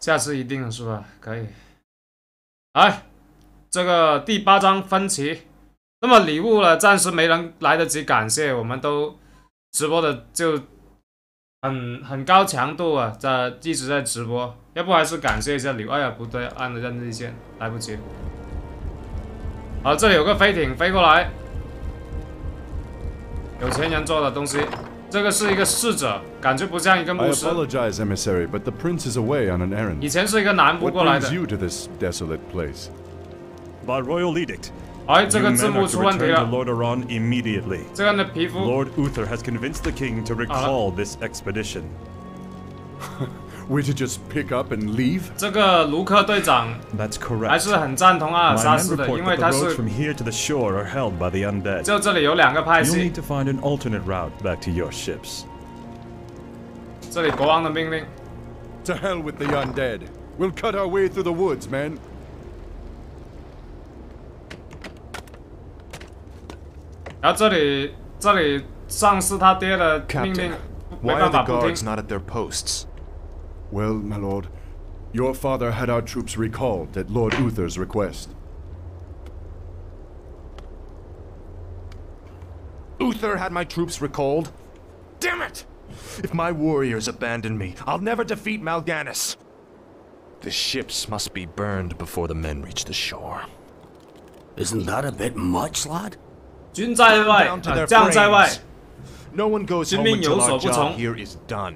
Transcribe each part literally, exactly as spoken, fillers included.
下次一定是吧？可以。哎，这个第八章分歧。那么礼物呢，暂时没人来得及感谢，我们都直播的就很很高强度啊，在一直在直播。要不还是感谢一下礼物。哎呀，不对，按了任意键，来不及。好，这里有个飞艇飞过来，有钱人做的东西。这个是一个侍者，感觉不像一个牧师。 I apologize, emissary, but the prince is away on an errand. 以前是一个南部 What 过来 brings 的。 you to this desolate place? By royal edict, 哎，这 you 个 men 字 are 幕 to 出问题 return to 了。 Lord Aran immediately. 这个人的皮肤 Lord Uther has convinced the king to recall this expedition. We're to just pick up and leave? 这个卢克队长 That's 还 correct. 是很赞同阿尔 My 萨 men 斯的， report 因为 that 他 the roads 是 from here to the shore are held by the undead. 就这里有两个派 You'll 系 need，to find an alternate route back to your ships. 这里国王的命令。 To hell with the undead. We'll cut our way through the woods, man. 然后这里这里上司他爹的命令 Captain, 没 why 办 are 法 the 不 guards 听。 not at their posts? Well, my lord, your father had our troops recalled at Lord Uther's request. Uther had my troops recalled? Damn it! If my warriors abandon me, I'll never defeat Mal'Ganis. The ships must be burned before the men reach the shore. Isn't that a bit much, lad? 军在外， Down to 呃 their 将在外。 frames. No one goes 军 home 命有 until 所 our 不从。 job here is done.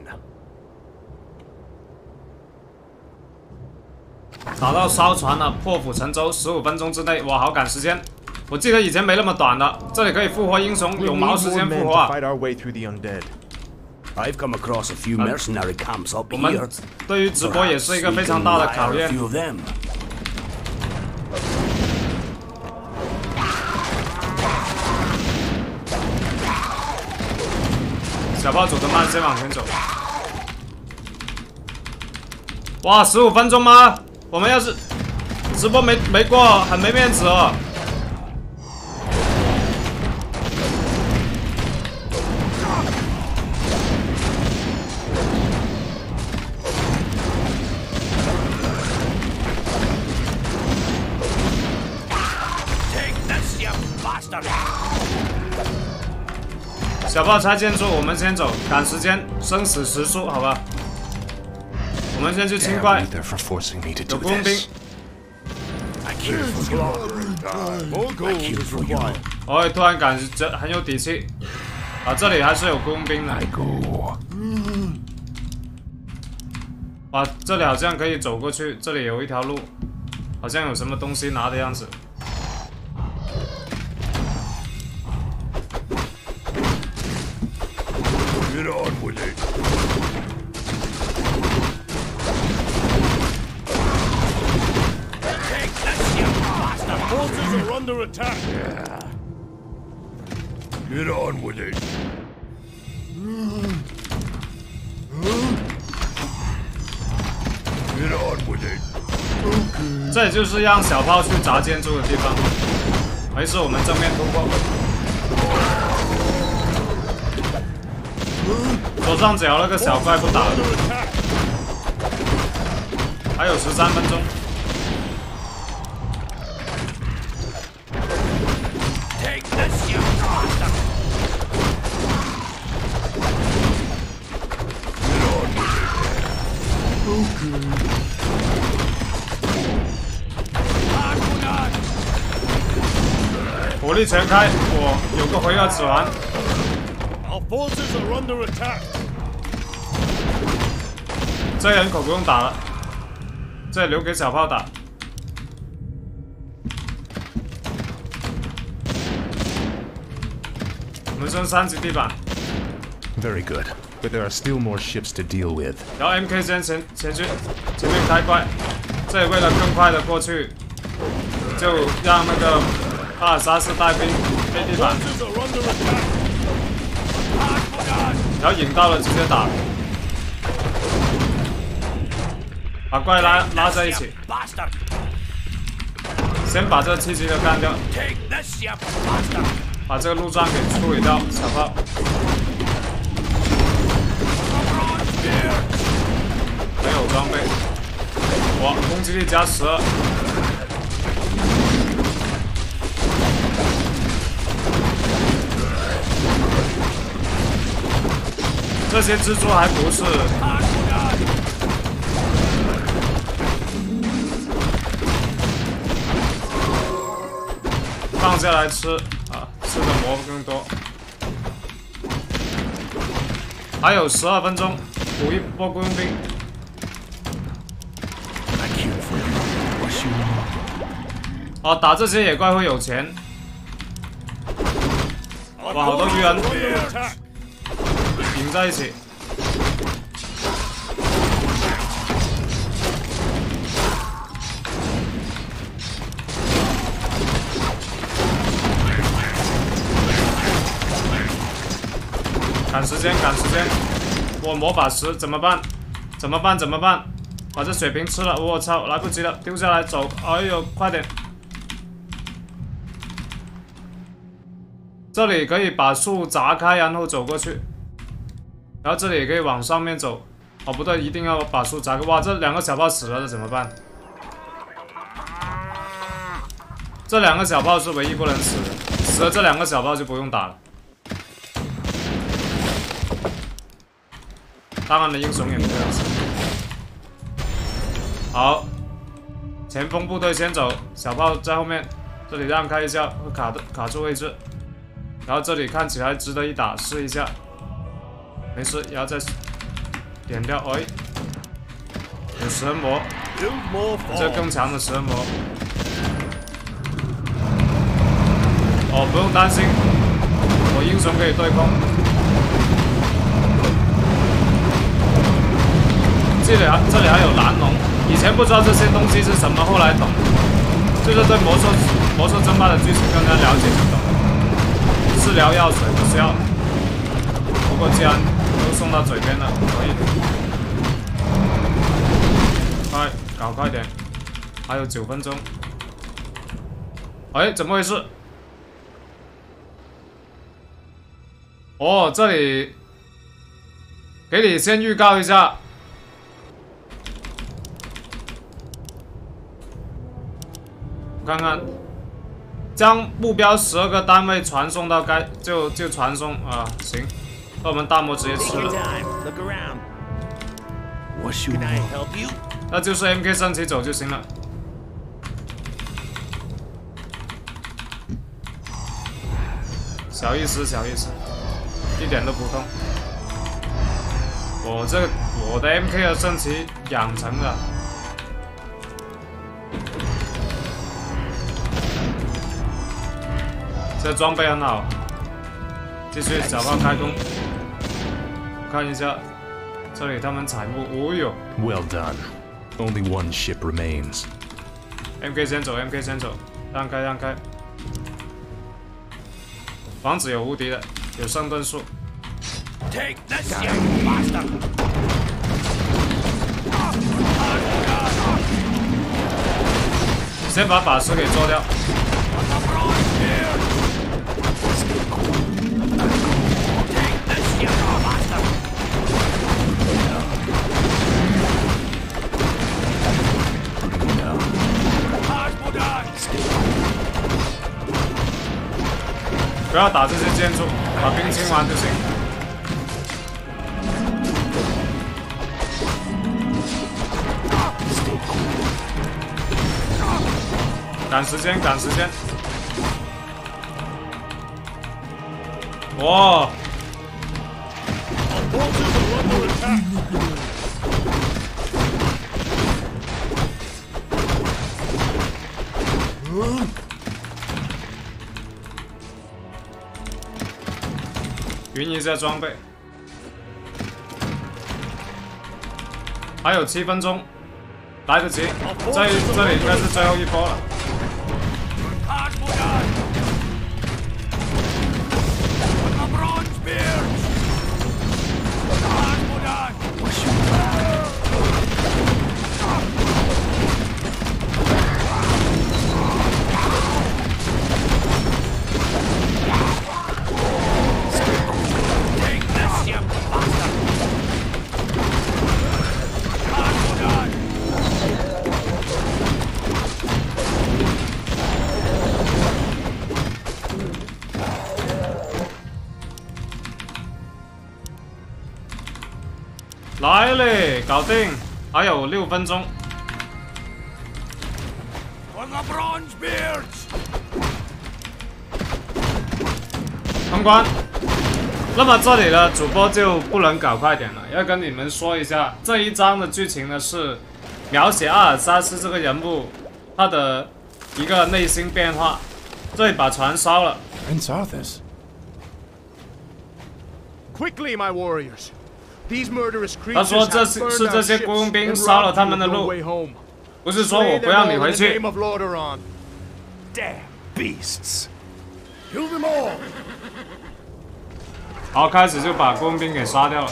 打到烧船了，破釜沉舟，十五分钟之内，哇，好赶时间。我记得以前没那么短的，这里可以复活英雄， We 有 need 毛时 more 间 men 复 to 活啊。 fight our way through the undead. I've come across a few mercenary camps up 我们 here. 对于直播也是一个非常大的考 Perhaps we 验 can hire a。few of them. 小炮走得慢，先往前走。哇，十五分钟吗？我们要是直播没没过，很没面子哦。小炮拆建筑，我们先走，赶时间，生死时速，好吧？我们先去清 Damn 怪， Uther for forcing me to 有 do 工兵 this.。 I kill for you. More gold I kill is for you. required. 哦，突然感觉很有底气。啊，这里还是有工兵的。 Go. 哇，这里好像可以走过去，这里有一条路，好像有什么东西拿的样子。 Get on with it. Forces are under attack. Get on with it. Get on with it. 这里就是让小炮去砸建筑的地方。没事，我们正面突破。左上角那个小怪不打了， Under attack. 还有十三分钟。 Take this, you bastard! Okay. 火力全开，我有个回合指环。 Our forces are under attack. 这人口不用打了，这留给小炮打。我们升三级地板， Very good. But there are still more ships to deal with. 然后 M K 先前前去前面开怪，这里为了更快的过去，就让那个阿尔萨斯带兵飞地板， Forces are under attack. 然后引到了直接打，把怪拉拉在一起， Bastard! 先把这七级的干掉， Take this, you bastard! 把这个路障给处理掉，小炮。没有装备， 哇，攻击力加十二。这些蜘蛛还不是。放下来吃啊，吃的蘑菇更多。还有十二分钟，补一波雇佣兵。哦，打这些野怪会有钱。哇，好多鱼人顶在一起。赶时间，赶时间！我魔法石怎么办？怎么办？怎么办？把这水瓶吃了！我操，来不及了，丢下来走！哎呦，快点！这里可以把树砸开，然后走过去。然后这里也可以往上面走。哦，不对，一定要把树砸开！哇，这两个小炮死了，这怎么办？这两个小炮是唯一不能死的，死了这两个小炮就不用打了。当然的英雄也不能死。好，前锋部队先走，小炮在后面，这里让开一下，会卡的卡住位置。然后这里看起来值得一打，试一下。没事，然后再点掉。哎，有食人魔，这更强的食人魔。哦，不用担心，我英雄可以对空。这里还这里还有蓝龙，以前不知道这些东西是什么，后来懂，就是对魔兽魔兽争霸的剧情更加了解就懂了。治疗药水不需要，不过既然都送到嘴边了，可以。快，搞快点，还有九分钟。哎，怎么回事？哦，这里给你先预告一下。看看，将目标十二个单位传送到该就就传送啊，行，那我们大魔直接吃了。那就是 M K 升级走就行了。小意思，小意思，一点都不痛。我这个我的 M K 的升级养成了。这装备很好，继续小炮开弓。看一下，这里他们采木，哦哟 Well done. Only one ship remains. M K 先走 ，M K 先走，让开让开。房子有无敌的，有圣盾树。 Take this, you bastard! 先把法师给做掉。不要打这些建筑，把兵清完就行。赶时间，赶时间！哇！ 匀一下装备，还有七分钟，来得及。这这里应该是最后一波了。 来嘞，搞定，还有六分钟。 On the Bronzebeards! 通关。那么这里呢，主播就不能搞快点了，要跟你们说一下，这一章的剧情呢是描写阿尔萨斯这个人物他的一个内心变化。这里把船烧了。 Prince Arthas. Quickly, my warriors! These murderous 他 creatures 说 have 这是 burned 是这 our 些 ships 工兵 and 烧了 robbed 他 you 们的 of no 路， way home. 不是说我 Slay 不 them 让 all 你 in 回 the 去 name。of Lordaeron. Damn beasts! Kill them all! 好，开始就把工兵给杀掉了。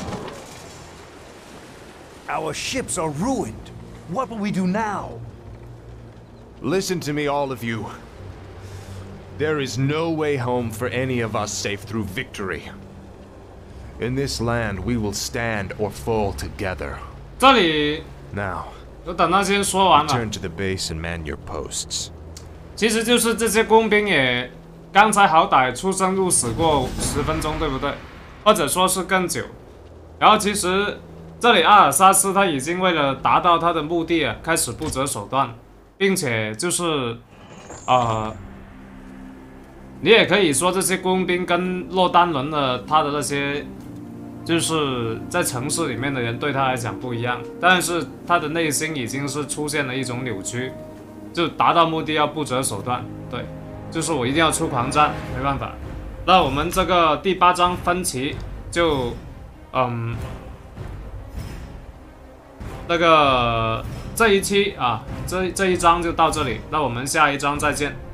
Our ships are ruined. What will we do now? Listen to me, all of you. There is no way home for any of us save through victory. In this land, we will stand or fall together. 这里 Now, 就等他先说完了。 return to the base and man your posts. 其实就是这些工兵也刚才好歹出生入死过十分钟，对不对？或者说是更久。然后其实这里阿尔萨斯他已经为了达到他的目的啊，开始不择手段，并且就是呃，你也可以说这些工兵跟洛丹伦的他的那些就是在城市里面的人对他来讲不一样，但是他的内心已经是出现了一种扭曲。 就达到目的要不择手段，对，就是我一定要出狂战，没办法。那我们这个第八章分歧就，嗯，那个这一期啊，这这一章就到这里，那我们下一章再见。